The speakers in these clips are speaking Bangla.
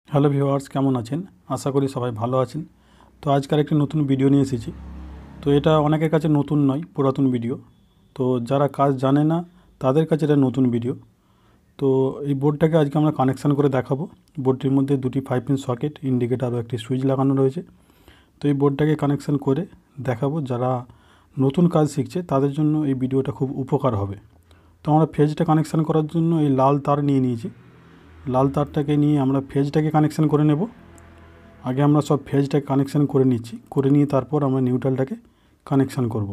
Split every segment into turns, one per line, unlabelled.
হ্যালো ভিউয়ার্স, কেমন আছেন? আশা করি সবাই ভালো আছেন। তো আজকাল একটি নতুন ভিডিও নিয়ে এসেছি। তো এটা অনেকের কাছে নতুন নয়, পুরাতন ভিডিও। তো যারা কাজ জানে না তাদের কাছে এটা নতুন ভিডিও। তো এই বোর্ডটাকে আজকে আমরা কানেকশান করে দেখাবো। বোর্ডটির মধ্যে দুটি 5 পিন সকেট, ইন্ডিকেটার ও একটি সুইচ লাগানো রয়েছে। তো এই বোর্ডটাকে কানেকশান করে দেখাবো। যারা নতুন কাজ শিখছে তাদের জন্য এই ভিডিওটা খুব উপকার হবে। তো আমরা ফেজটা কানেকশান করার জন্য এই লাল তার নিয়ে নিয়েছি। লাল তারটাকে নিয়ে আমরা ফেজটাকে কানেকশান করে নেব। আগে আমরা সব ফেজটাকে কানেকশান করে নিচ্ছি, করে নিয়ে তারপর আমরা নিউট্রালটাকে কানেকশান করব।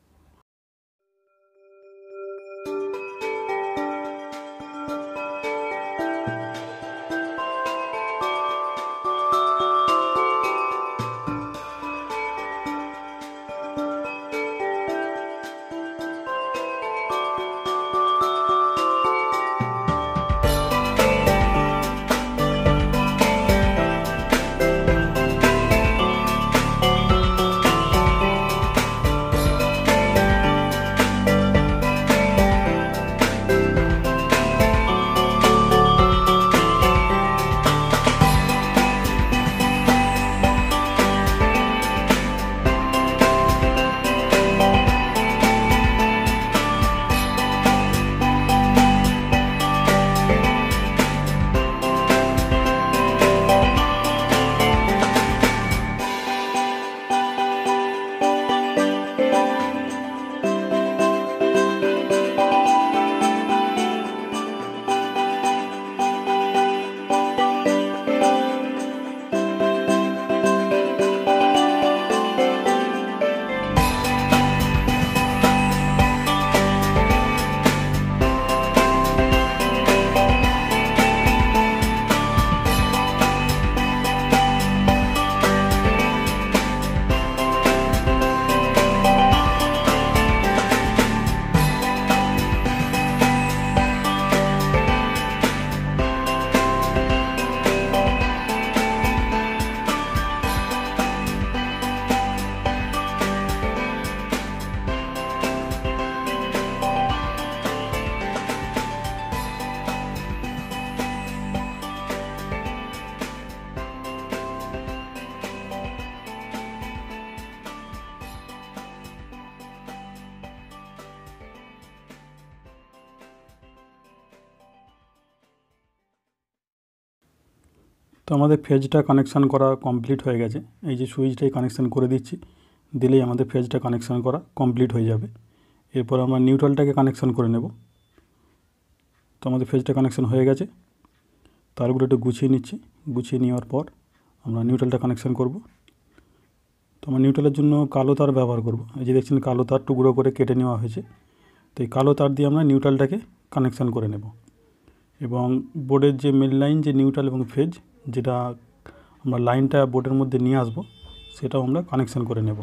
তো আমাদের ফেজটা কানেকশান করা কমপ্লিট হয়ে গেছে। এই যে সুইচটাই কানেকশান করে দিচ্ছি, দিলেই আমাদের ফেজটা কানেকশান করা কমপ্লিট হয়ে যাবে। এরপর আমরা নিউট্রালটাকে কানেকশান করে নেব। তো আমাদের ফেজটা কানেকশান হয়ে গেছে। তারগুলো একটু গুছিয়ে নিচ্ছি। গুছিয়ে নেওয়ার পর আমরা নিউট্রালটা কানেকশান করব। তো আমরা নিউট্রালের জন্য কালো তার ব্যবহার করব। এই যে দেখছেন কালো তার টুকরো করে কেটে নেওয়া হয়েছে। তো এই কালো তার দিয়ে আমরা নিউট্রালটাকে কানেকশান করে নেব। এবং বোর্ডের যে মেন লাইন, যে নিউট্রাল এবং ফেজ, যেটা আমরা লাইনটা বোর্ডের মধ্যে নিয়ে আসব, সেটাও আমরা কানেকশান করে নেব।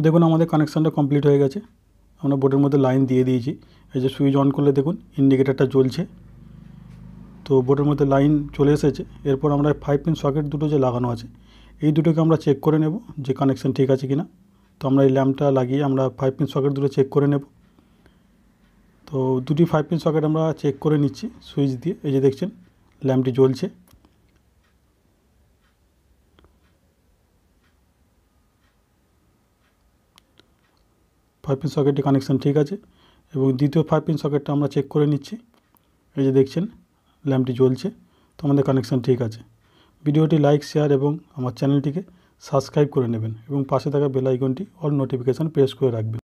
দেখুন আমাদের কানেকশানটা কমপ্লিট হয়ে গেছে। আমরা বোর্ডের মধ্যে লাইন দিয়ে দিয়েছি। এই যে সুইচ অন করলে দেখুন ইন্ডিকেটারটা জ্বলছে। তো বোর্ডের মধ্যে লাইন চলে এসেছে। এরপর আমরা 5 পিন সকেট দুটো যে লাগানো আছে এই দুটোকে আমরা চেক করে নেব যে কানেকশান ঠিক আছে কিনা। তো আমরা এই ল্যাম্পটা লাগিয়ে আমরা 5 পিন সকেট দুটো চেক করে নেব। তো দুটি 5 পিন সকেট আমরা চেক করে নিচ্ছি সুইচ দিয়ে। এই যে দেখছেন ল্যাম্পটি জ্বলছে। ফাইভ পিন সকেটটি কানেকশান ঠিক আছে এবং দ্বিতীয় 5 পিন সকেটটা আমরা চেক করে নিচ্ছি। এই যে দেখছেন ল্যাম্পটি জ্বলছে। তো আমাদের কানেকশান ঠিক আছে। ভিডিওটি লাইক, শেয়ার এবং আমার চ্যানেলটিকে সাবস্ক্রাইব করে নেবেন এবং পাশে থাকা বেল আইকনটি অল নোটিফিকেশান প্রেস করে রাখবেন।